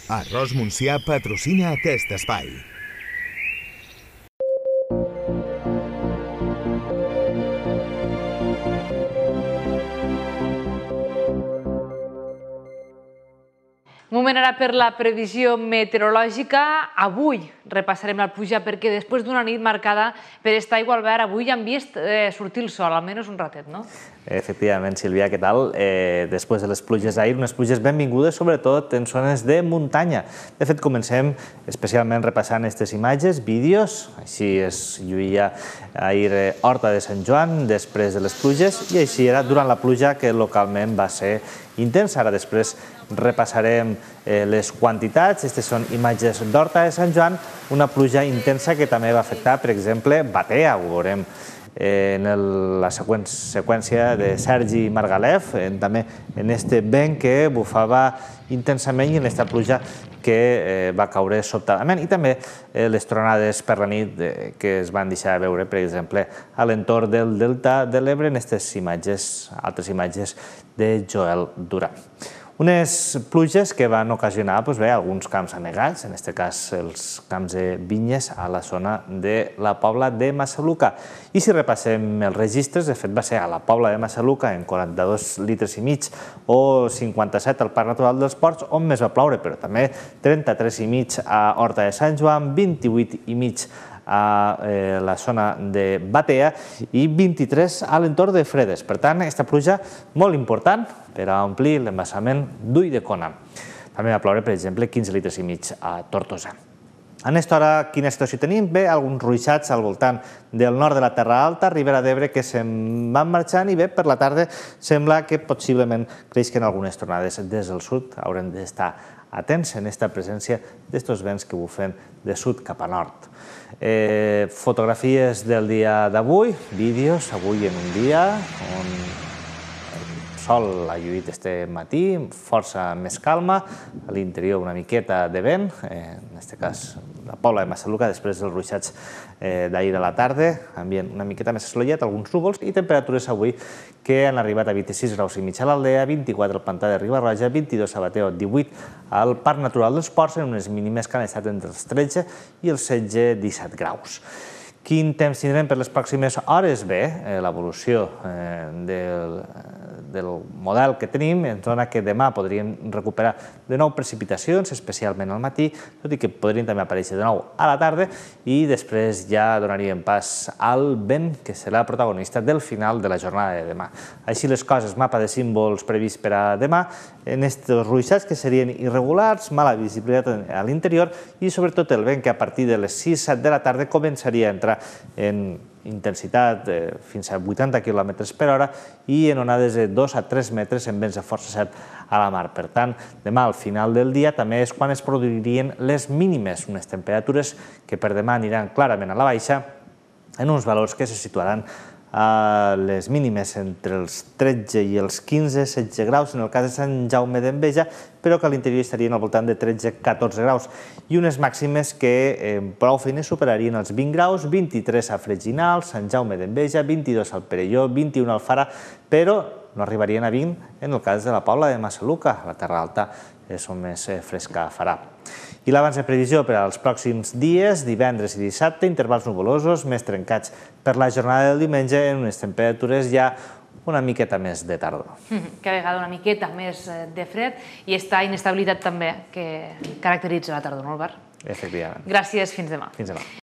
Arròs Montsià patrocina aquest espai. Moment ara per la previsió meteorològica. Avui repassarem la pluja perquè després d'una nit marcada per estar aigua al verd, avui ja hem vist sortir el sol, almenys un ratet, no? Efectivament, Sílvia, què tal? Després de les pluges d'ahir, unes pluges benvingudes, sobretot en zones de muntanya. De fet, comencem especialment repassant aquestes imatges, vídeos. Així es lluïa ahir Horta de Sant Joan després de les pluges i així era durant la pluja que localment va ser intensa. Ara després repassarem les quantitats. Aquestes són imatges d'Horta de Sant Joan, una pluja intensa que també va afectar, per exemple, Batea. Ho veurem en la seqüència de Sergi Margalef, també en este vent que bufava intensament i en aquesta pluja que va caure sobtadament, i també les tronades per la nit que es van deixar veure, per exemple, a l'entorn del Delta de l'Ebre, en aquestes imatges, altres imatges de Joel Duran. Unes pluges que van ocasionar alguns camps anegats, en aquest cas els camps de vinyes a la zona de la Pobla de Massaluca. I si repassem els registres, de fet va ser a la Pobla de Massaluca en 42 litres i mig o 57 al Parc Natural dels Ports, on més va ploure, però també 33 i mig a Horta de Sant Joan, 28 i mig a la zona de Batea i 23 a l'entorn de Fredes. Per tant, aquesta pluja molt important per a omplir l'embassament d'Ulldecona. També va ploure, per exemple, 15 litres i mig a Tortosa. En aquesta hora, quina situació tenim? Bé, alguns ruixats al voltant del nord de la Terra Alta, Ribera d'Ebre, que se'n van marxant, i bé, per la tarda sembla que possiblement creixen algunes tronades des del sud. Haurem d'estar atents en aquesta presència d'estos vents que bufen de sud cap a nord. Fotografies del dia d'avui, vídeos avui en un dia on el sol ha lluït este matí, força més calma, a l'interior una miqueta de vent, en aquest cas la Pobla de Massaluca, després dels ruixats d'ahir a la tarda, ambient una miqueta més assolellat, alguns núvols, i temperatures avui que han arribat a 26 graus i mig a l'Aldea, 24 al Pantà de Riba-roja, 22 a Bateo, 18 al Parc Natural dels Ports, en unes mínimes que han estat entre els 13 i els 16-17 graus. Quin temps tindrem per les pròximes hores? Bé, l'evolució del model que tenim ens dona que demà podríem recuperar de nou precipitacions, especialment al matí, tot i que podrien també aparèixer de nou a la tarda, i després ja donaríem pas al vent, que serà protagonista del final de la jornada de demà. Així les coses, mapa de símbols previst per a demà, en aquests ruixats que serien irregulars, mala visibilitat a l'interior i sobretot el vent que a partir de les 6-7 de la tarda començaria a entrar en intensitat fins a 80 km per hora i en onades de 2 a 3 metres en vents de força 7 a la mar. Per tant, demà al final del dia també és quan es produirien les mínimes, unes temperatures que per demà aniran clarament a la baixa en uns valors que se situaran a les mínimes entre els 13 i els 15-16 graus en el cas de Sant Jaume d'Enveja, però que a l'interior estarien al voltant de 13-14 graus, i unes màximes que en prou feines superarien els 20 graus, 23 a Freginal, Sant Jaume d'Enveja, 22 al Perelló, 21 al Fara, però no arribarien a 20 en el cas de la Pobla de Massaluca. La Terra Alta és on més fresca farà. I l'abans de previsió per als pròxims dies, divendres i dissabte, intervals nuvolosos, més trencats per la jornada del diumenge, en unes temperatures ja una miqueta més de tardor. Cada vegada una miqueta més de fred i aquesta inestabilitat també que caracteritza la tardor, no, Albert? Efectivament. Gràcies, fins demà. Fins demà.